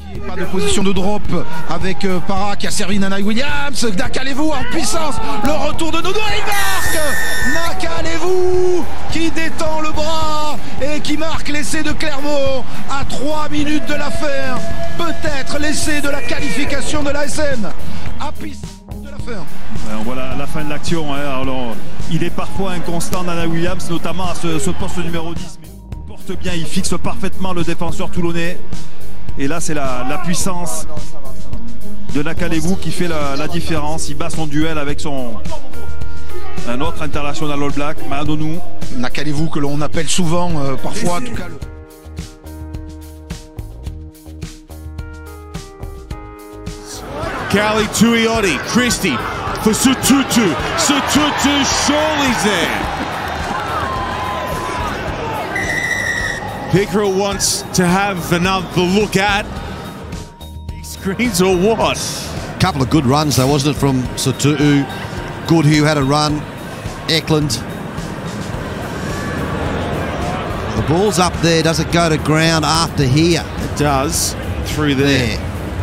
Pas de position de drop avec Para qui a servi Nanaï Williams. Nakalevou en puissance. Le retour de Nono et il marque. Nakalevou qui détend le bras et qui marque l'essai de Clermont à 3 minutes de l'affaire. Peut-être l'essai de la qualification de l'ASM. À piste de l'affaire. Voilà la fin de l'action. Alors, il est parfois inconstant, Nanaï Williams, notamment à ce poste numéro 10. Mais il porte bien, il fixe parfaitement le défenseur toulonnais. Et là, c'est la puissance de Nakalevou qui fait la différence. Il bat son duel avec un autre international All Black, Mahanonou. Nakalevou que l'on appelle souvent, parfois en tout cas. Cali Tuioti, Christie for Sotutu. Sotutu surely there. Pickerel wants to have another look at screens or what? Couple of good runs though, wasn't it, from Sotutu? Goodhue had a run. Eklund. The ball's up there. Does it go to ground after here? It does. Through there.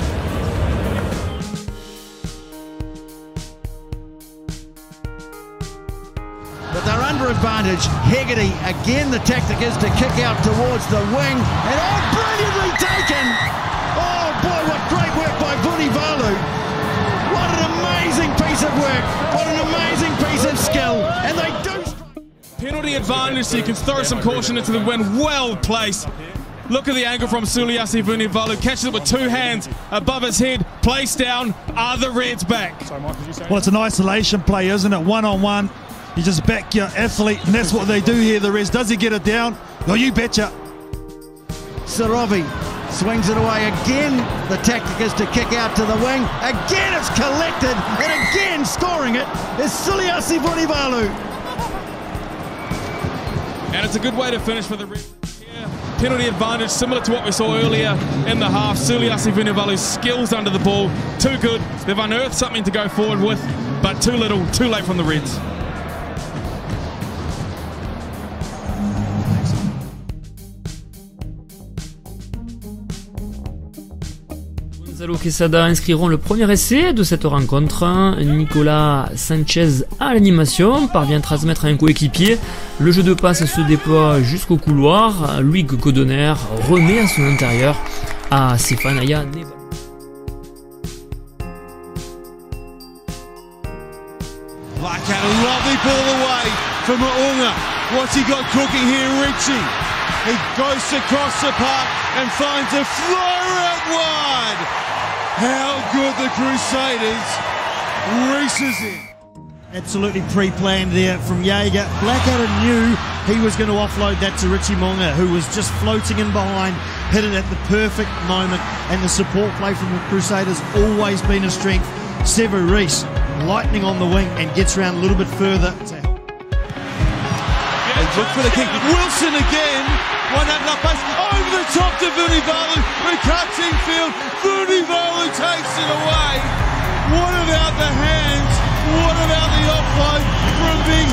But they're under advantage. Hegarty, again the tactic is to kick out towards the wing. And brilliantly taken! Oh boy, what great work by Vunivalu. What an amazing piece of work. What an amazing piece of skill. And they do... Penalty advantage, so you can throw some caution into the wind. Well placed. Look at the angle from Suliasi Vunivalu. Catches it with two hands above his head. Placed down. Are the Reds back? Well, it's an isolation play, isn't it? One-on-one. You just back your athlete, and that's what they do here, the Reds. Does he get it down? Oh, you betcha. Sarovi swings it away again. The tactic is to kick out to the wing. Again it's collected, and again scoring it is Suliasi Vunivalu. And it's a good way to finish for the Reds. Yeah, penalty advantage, similar to what we saw earlier in the half. Suliasi Vunivalu's skills under the ball, too good. They've unearthed something to go forward with, but too little, too late from the Reds. Gonzalo Quesada inscriront le premier essai de cette rencontre. Nicolas Sanchez à l'animation parvient à transmettre à un coéquipier. Le jeu de passe se déploie jusqu'au couloir. Luig Godoner remet à son intérieur à Sefanaya Neva. Black had a lovely ball away from Maunga. What's he got cooking here, Richie? He goes across the park and finds a floater out wide. How good the Crusaders races in. Absolutely pre-planned there from Jaeger. Blackadder knew he was going to offload that to Richie Mo'unga, who was just floating in behind, hit it at the perfect moment, and the support play from the Crusaders always been a strength. Sevu Reece lightning on the wing and gets around a little bit further to help. They look for the kick. Wilson again. One that up pass over the top to Vunivalu. It cuts infield. Vunivalu takes it away. What about the hands? What about the offload from Big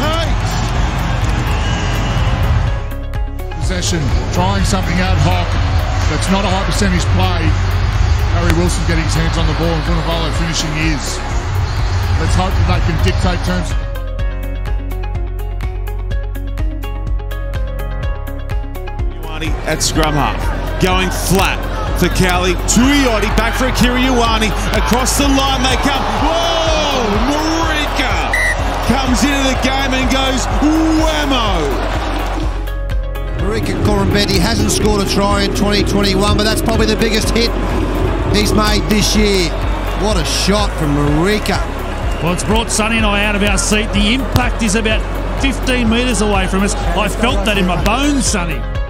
H? Possession, trying something ad hoc. That's not a high percentage play. Harry Wilson getting his hands on the ball and Vunivalu finishing his. Let's hope that they can dictate terms. At scrum half, going flat for Cali. Tuioti back for Akira Ioane. Across the line they come. Whoa! Marika comes into the game and goes whammo. Marika Corambetti hasn't scored a try in 2021, but that's probably the biggest hit he's made this year. What a shot from Marika. Well, it's brought Sonny and I out of our seat. The impact is about 15 metres away from us. I felt that in my bones, Sonny.